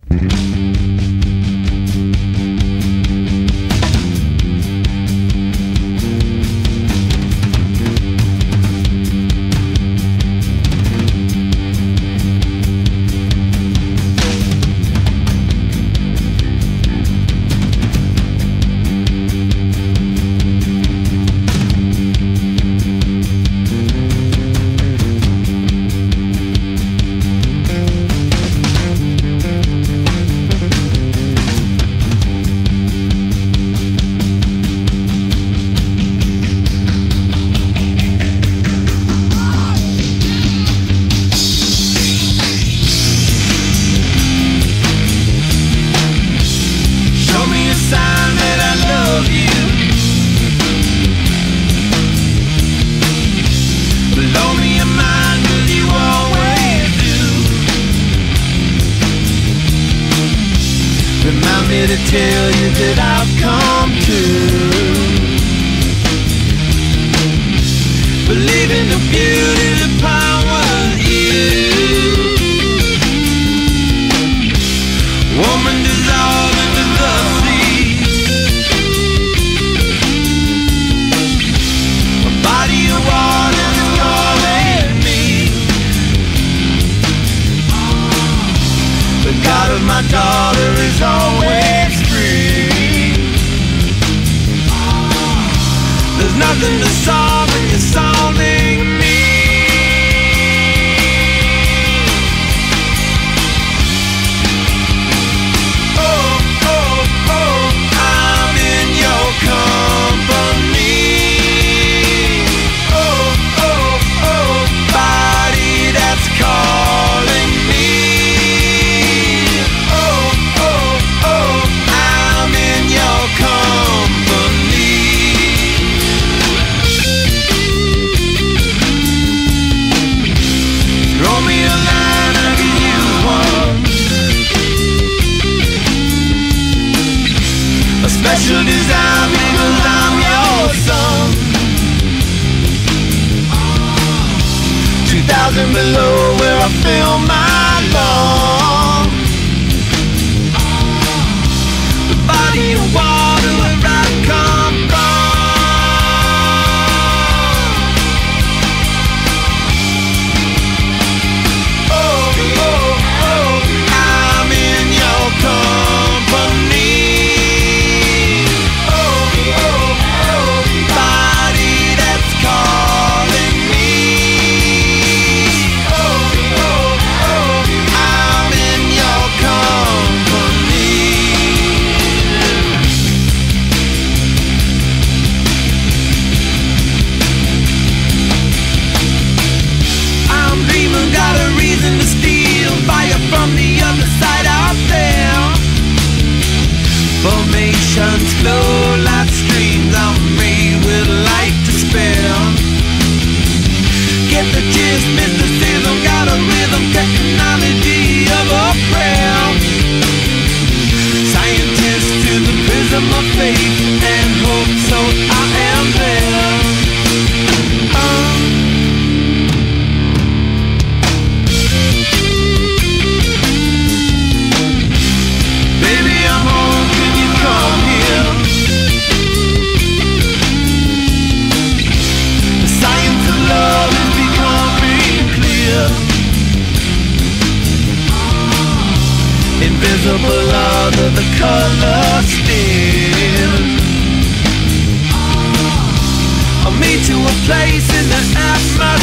To tell you that I've come to believe in the beauty, the power of you. Woman dissolved into the sea, a body of water is calling me. The God of my daughter is always free. There's nothing to solve when you're solving me. Oh, oh, oh, I'm in your company. Oh, oh, oh, body that's calling me. Special design because I'm your son. 2,000 below where I fill my lungs. The body of water where I come from. Oh, oh, oh, I'm in your company. Formations flow like streams. I'm made with light to spare. Get the gist, mysticism, got a rhythm, technology of a prayer. Scientist to the prism of faith and hope, so I am there. Baby, I'm home. Come here. The science of love is becoming clear. Invisible under the color still. I'll meet you a place in the atmosphere.